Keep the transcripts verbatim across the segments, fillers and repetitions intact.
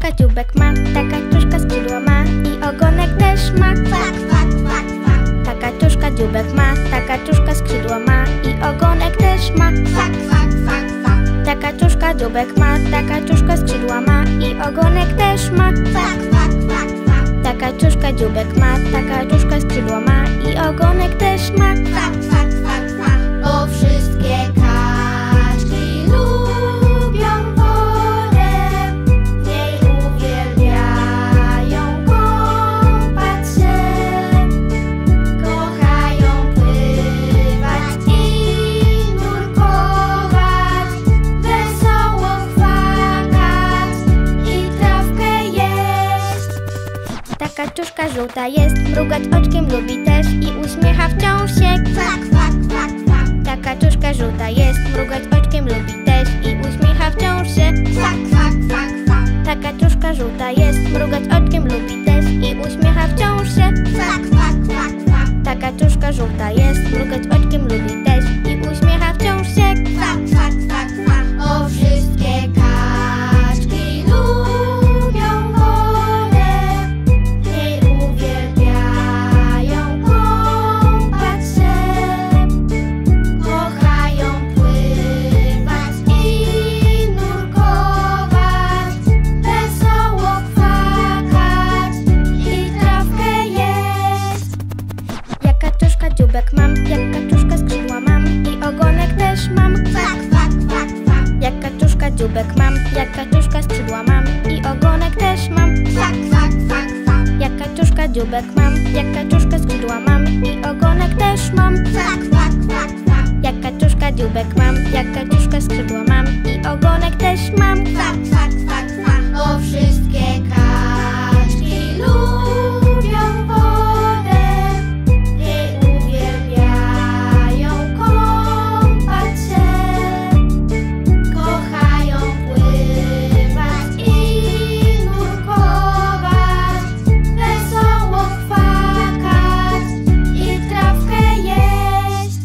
kaczuszka dzióbek ma, ta kaczuszka skrzydła ma i ogonek też ma. Kwak, kwak, kwak, kwak. Ta kaczuszka dzióbek ma, ta kaczuszka skrzydła ma i ogonek też ma. Kwak, kwak, kwak, kwak. Ta kaczuszka dzióbek ma, ta kaczuszka skrzydła ma i ogonek też ma. Kwak, kwak, kwak, kwak. Ta kaczuszka dzióbek ma, ta kaczuszka skrzydła ma i ogonek też ma. Kwak, kwak, kwak, kwak. Bo wszystkie kaczki lubią wodę, w niej uwielbiają kąpać się, kochają pływać i nurkować, wesoło kwakać i trawkę jeść. Ta kaczuszka żółta jest, mrugać oczkiem lubi też i uśmiecha wciąż się. Kwak, kwak, kwak, kwak. Ta kaczuszka żółta jest, mrugać oczkiem lubi też i uśmiecha wciąż się. Kwak, kwak, kwak, kwak. Ta kaczuszka żółta jest, mrugać oczkiem lubi też i uśmiecha wciąż się. Kwak, kwak, kwak, kwak. Ta kaczuszka żółta jest, mrugać oczkiem lubi też i uśmiecha wciąż się. Kwak, kwak, kwak, kwak. O, wszystkie kaczki lubią wodę, w niej uwielbiają kąpać się, kochają pływać i nurkować, wesoło kwakać i trawkę jeść. Jak kaczuszka dzióbek mam, jak kaczuszka skrzydła mam i ogonek też mam. Kwak, kwak, kwak, kwak. Jak kaczuszka dzióbek mam, jak kaczuszka skrzydła mam i ogonek też mam. Kwak, kwak, kwak, kwak. Jak kaczuszka dzióbek mam, jak kaczuszka skrzydła mam i ogonek też mam. Kwak, kwak, kwak, kwak. Jak kaczuszka dzióbek mam, jak kaczuszka skrzydła mam i ogonek też mam. Kwak, kwak, kwak, kwak. O, wszystkie kaczki lubią wodę, w niej uwielbiają kąpać się, kochają pływać i nurkować, wesoło kwakać i trawkę jeść.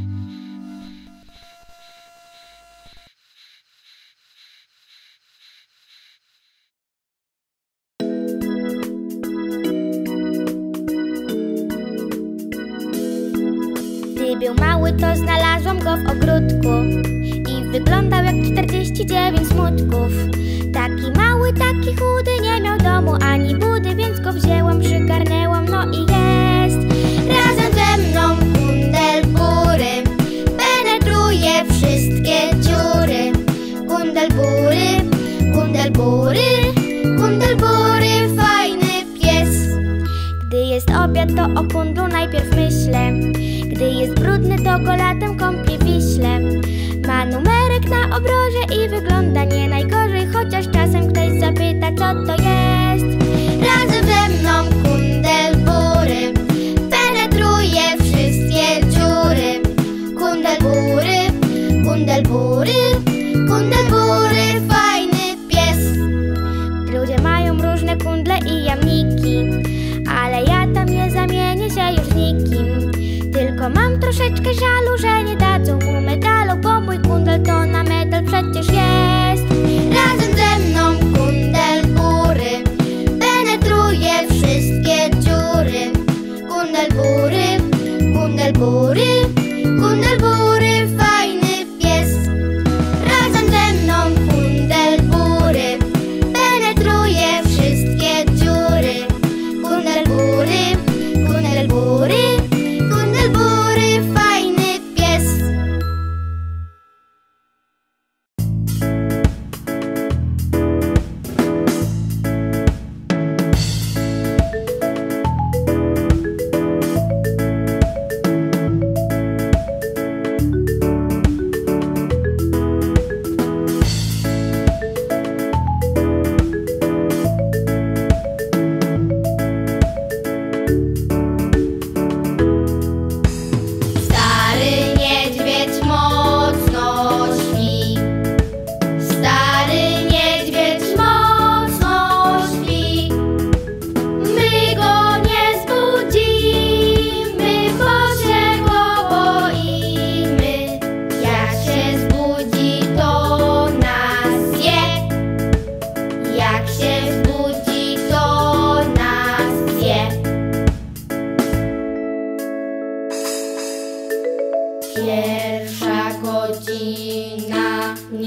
Gdy był mały, to znalazłam go w ogródku i wyglądał jak czterdzieści dziewięć smutków. Taki mały, taki chudy, nie miał domu ani budy, więc go wzięłam, przygarnęłam, no i jest. Razem ze mną Kundelbury penetruje wszystkie dziury. Kundelbury, Kundelbury, Kundelbury, fajny pies. Gdy jest obiad, to o kundlu najpierw myślę. Gdy jest brudny, to go latem kąpię w Wiśle. Ma numerek na obroże i wygląda nie najgorzej, chociaż czasem ktoś zapyta, co to jest. Razem ze mną Kundelbury penetruje wszystkie dziury. Kundelbury, Kundelbury, Kundelbury, fajny pies. Ludzie mają różne kundle i jamniki, ale ja tam nie zamienię się już nikim. Tylko mam troszeczkę żalu, że nie dadzą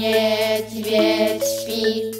niedźwiedź śpi.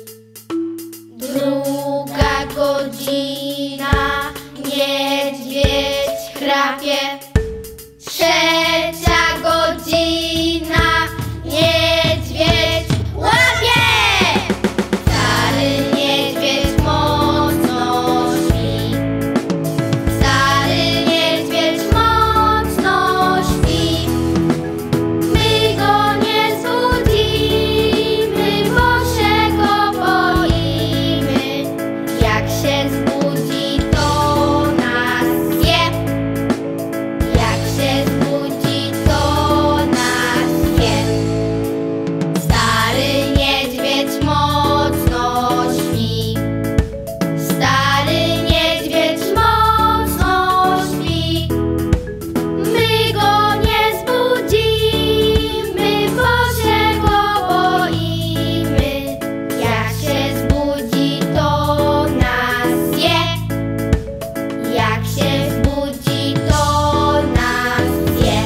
Druga godzina, niedźwiedź chrapie. Trzecia godzina, niedźwiedź łapie. Stary niedźwiedź mocno śpi. Stary niedźwiedź mocno śpi. My go nie zbudzimy, bo się go boimy. Jak się zbudzi, to nas zje. Jak się zbudzi, to nas zje. Stary niedźwiedź mocno śpi. Stary niedźwiedź mocno śpi. My go nie zbudzimy, bo się go boimy. Jak się zbudzi, to nas zje. Jak się zbudzi, to nas zje.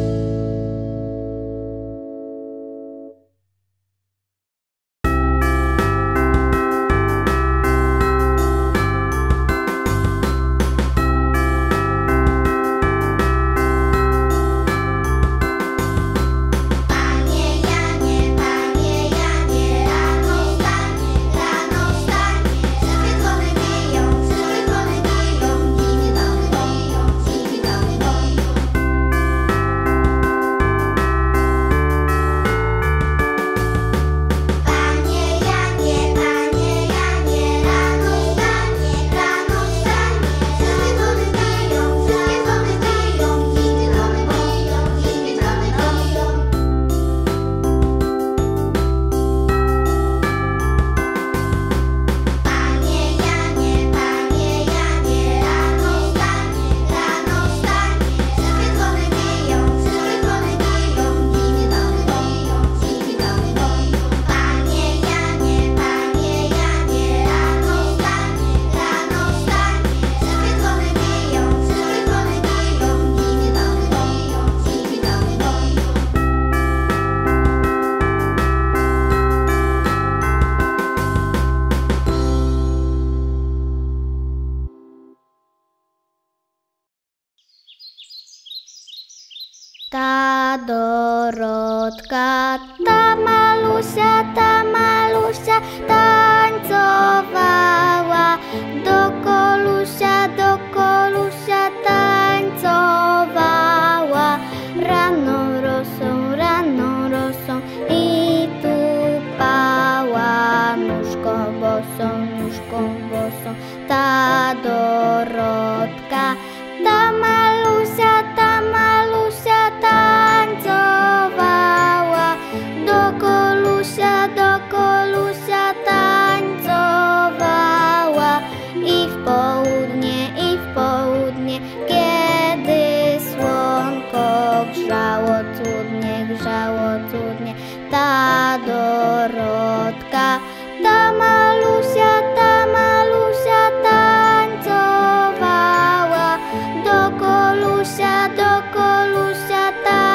Panie Janie, panie Janie, rano wstanie, rano wstanie. Wszystkie dzwony biją, wszystkie dzwony biją, dzieci dzwony biją, dzieci dzwony biją. Panie Janie, panie Janie, rano wstanie, rano wstanie. Wszystkie dzwony biją, wszystkie dzwony biją, dzieci dzwony biją, dzieci dzwony biją. Panie Janie, panie Janie, rano wstanie, rano wstanie. Wszystkie dzwony biją, wszystkie dzwony biją, dzieci dzwony biją, dzieci dzwony biją. Panie Janie, panie Janie, rano wstanie, rano wstanie. Wszystkie dzwony biją, wszystkie dzwony biją, dzieci dzwony biją, dzieci dzwony biją. Ta Dorotka, ta Malusia, ta Malusia tańcowała. Do Kolusia, do Kolusia tańcowała. Rano rosą, rano rosą i tupała. Nóżką bosą, nóżką bosą. Ta Dorotka, ta Malusia, ta Malusia tańcowała. Do Kolusia, do Kolusia tańcowała. I w południe, i w południe, kiedy słonko grzało cudnie, grzało cudnie. Ta Dorotka, ta Malusia, ta Malusia tańcowała. Do Kolusia, do Kolusia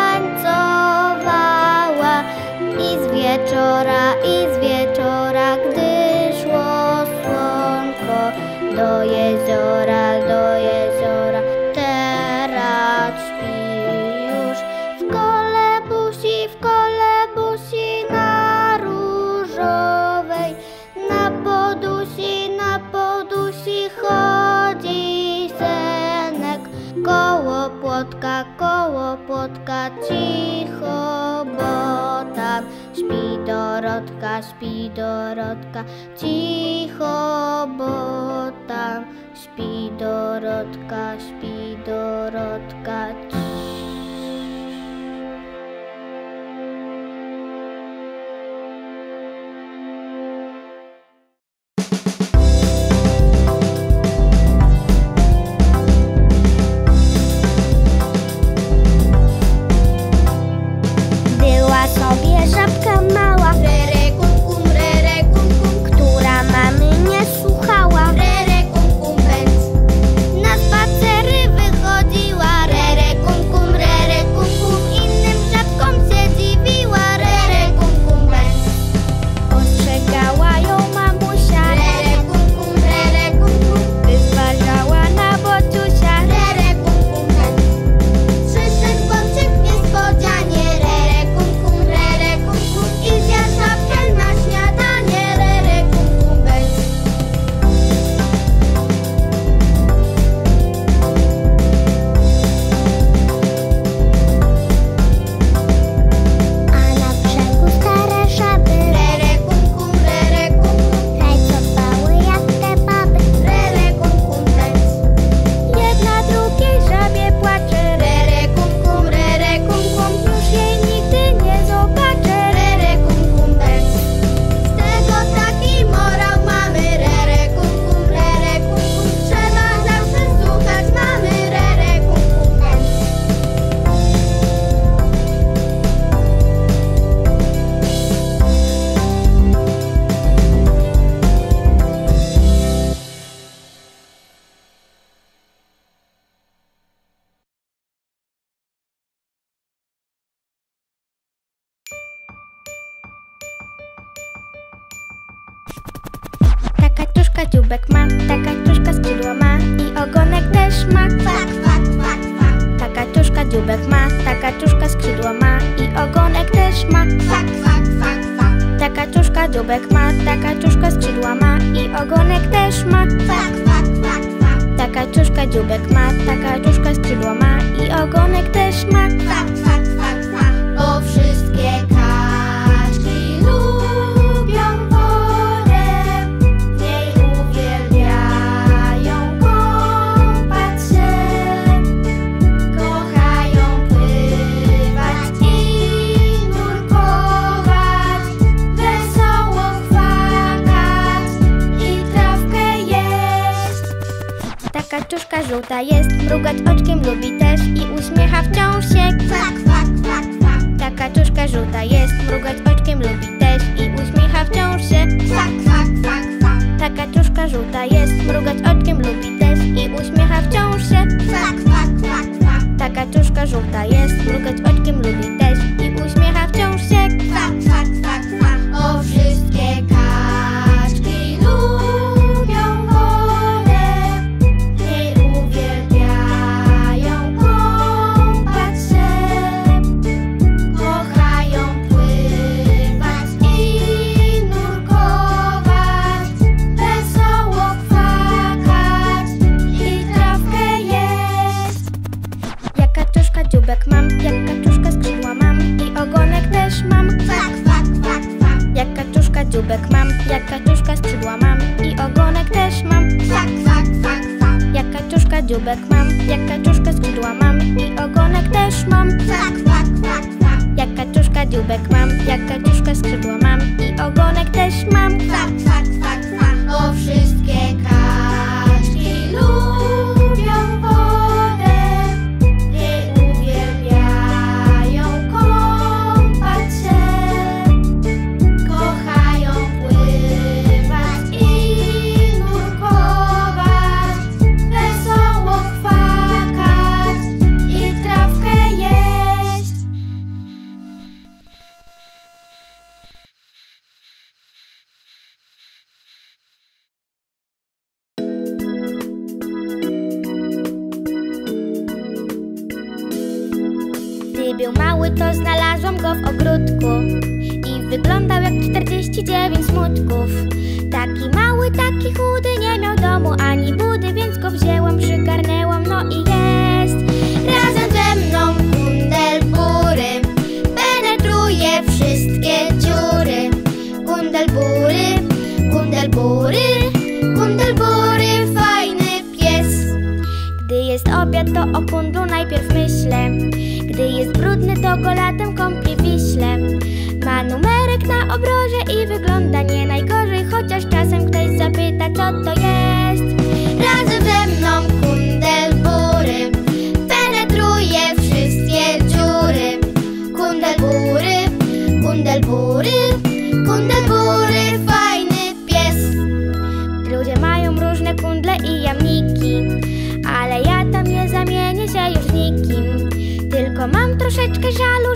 tańcowała. I z wieczora, i z wieczora, gdy szło słonko do jeziora, do jeziora. Teraz śpi już w kolebusi, w kolebusi na różowej. Na podusi, na podusi chodzi senek. Koło płotka, koło płotka cicho, bo tam śpi Dorotka, śpi Dorotka. Cicho, bo tam śpi Dorotka, śpi Dorotka. Była sobie żabka mała, rere kum kum, rere kum kum, która mamy nie słuchała. Rere kum kum, pędz. Na spacery wychodziła, rere kum kaczuszka dzióbek ma, ta kaczuszka skrzydła ma i ogonek też ma. Kwak, kwak, kwak, kwak. Ta kaczuszka dzióbek ma, ta kaczuszka skrzydła ma i ogonek też ma. Kwak, kwak, kwak, kwak. Ta kaczuszka dzióbek ma, ta kaczuszka skrzydła ma i ogonek też ma. Kwak, kwak, kwak, kwak. Ta kaczuszka dzióbek ma, ta kaczuszka skrzydła ma i ogonek też ma. Kwak, kwak, kwak, kwak. Bo wszystkie kaczki lubią wodę, w niej uwielbiają kąpać się, kochają pływać i nurkować, wesoło kwakać i trawkę jeść. Ta kaczuszka żółta jest, mrugać oczkiem lubi też i uśmiecha wciąż się. Kwak, kwak, kwak, kwak. Ta kaczuszka żółta jest, mrugać oczkiem lubi też i uśmiecha wciąż się. Kwak, kwak, kwak, kwak. Ta kaczuszka żółta jest, mrugać oczkiem lubi też i uśmiecha wciąż się. Kwak, kwak, kwak, kwak. Ta kaczuszka żółta jest, mrugać oczkiem lubi też i uśmiecha wciąż się. Kwak, kwak, kwak, kwak. O, wszystkie kaczki lubią wodę, w niej uwielbiają kąpać się, kochają pływać i nurkować, wesoło kwakać i trawkę jeść. Jak kaczuszka dzióbek mam, jak kaczuszka skrzydła mam i ogonek też mam. Kwak, kwak, kwak, kwak. Jak kaczuszka dzióbek mam, jak kaczuszka skrzydła mam i ogonek też mam. Kwak, kwak, kwak, kwak. Jak kaczuszka dzióbek mam, jak kaczuszka skrzydła mam i ogonek też mam. Kwak, kwak, kwak, kwak. Jak kaczuszka dzióbek mam, jak kaczuszka skrzydła mam i ogonek też mam. Kwak, kwak, kwak, kwak. O, wszystkie kaczki lubią wodę, w niej uwielbiają kąpać się, kochają pływać i nurkować, wesoło kwakać i trawkę jeść. Gdy był mały, to znalazłam go w ogródku i wyglądał jak czterdzieści dziewięć smutków. Taki mały, taki chudy, nie miał domu ani budy, więc go wzięłam, przygarnęłam, no i jest. Razem ze mną kundel bury penetruje wszystkie dziury. Kundel bury, kundel bury, kundel bury, fajny pies. Gdy jest obiad, to o kundlu najpierw myślę. Gdy jest brudny, to go latem kąpię w Wiśle. Ma numerek na obroże i wygląda nie najgorzej, chociaż czasem ktoś zapyta, co to jest. Razem ze mną kundel bury penetruje wszystkie dziury. Kundel bury, kundel bury, kundel bury, fajny pies. Ludzie mają różne kundle i jamniki, ale ja tam nie zamienię się już nikim. Tylko mam troszeczkę żalu